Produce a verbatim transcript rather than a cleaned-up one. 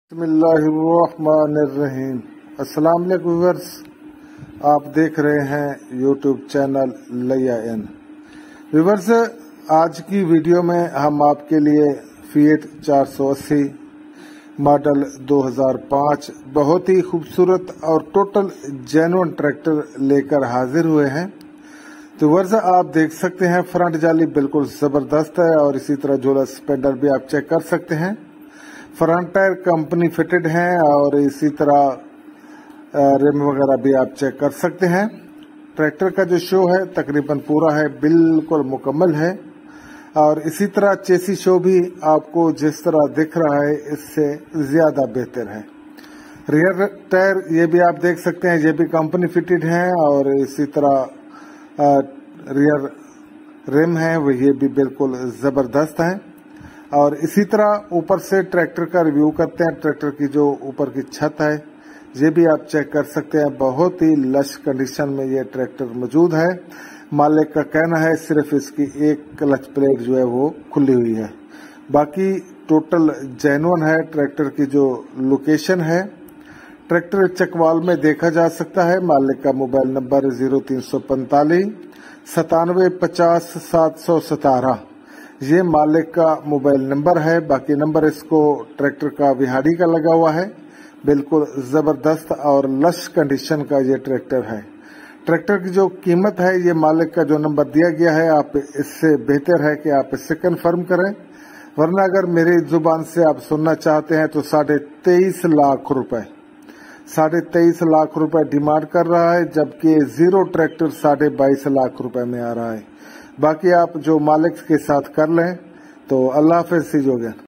बिस्मिल्लाहिर्रहमानिर्रहीम। अस्सलाम वालेकुम व्यूअर्स, आप देख रहे हैं यूट्यूब चैनल लिया एन। व्यूअर्स, आज की वीडियो में हम आपके लिए फिएट चार सौ अस्सी मॉडल दो हज़ार पाँच बहुत ही खूबसूरत और टोटल जेन्युइन ट्रैक्टर लेकर हाजिर हुए हैं। तो व्यूअर्स, आप देख सकते हैं फ्रंट जाली बिल्कुल जबरदस्त है और इसी तरह झोला स्पेंडर भी आप चेक कर सकते हैं। फ्रंट टायर कंपनी फिटेड हैं और इसी तरह रिम वगैरह भी आप चेक कर सकते हैं। ट्रैक्टर का जो शो है तकरीबन पूरा है, बिल्कुल मुकम्मल है और इसी तरह चेसी शो भी आपको जिस तरह दिख रहा है इससे ज्यादा बेहतर है। रियर टायर ये भी आप देख सकते हैं, ये भी कंपनी फिटेड हैं और इसी तरह रियर रिम है वो ये भी बिल्कुल जबरदस्त है। और इसी तरह ऊपर से ट्रैक्टर का रिव्यू करते हैं। ट्रैक्टर की जो ऊपर की छत है ये भी आप चेक कर सकते हैं, बहुत ही लश कंडीशन में ये ट्रैक्टर मौजूद है। मालिक का कहना है सिर्फ इसकी एक क्लच प्लेट जो है वो खुली हुई है, बाकी टोटल जेन्युइन है। ट्रैक्टर की जो लोकेशन है ट्रैक्टर चकवाल में देखा जा सकता है। मालिक का मोबाइल नंबर जीरो तीन सौ पैंतालीस सतानवे पचास सात सौ सतारह ये मालिक का मोबाइल नंबर है। बाकी नंबर इसको ट्रैक्टर का विहाड़ी का लगा हुआ है। बिल्कुल जबरदस्त और लश कंडीशन का ये ट्रैक्टर है। ट्रैक्टर की जो कीमत है ये मालिक का जो नंबर दिया गया है, आप इससे बेहतर है कि आप इससे कन्फर्म करें, वरना अगर मेरी जुबान से आप सुनना चाहते हैं तो साढ़े तेईस लाख रुपए साढ़े तेईस लाख रुपए डिमांड कर रहा है, जबकि जीरो ट्रैक्टर साढ़े बाईस लाख रुपए में आ रहा है। बाकी आप जो मालिक के साथ कर लें तो अल्लाह हाफिज़।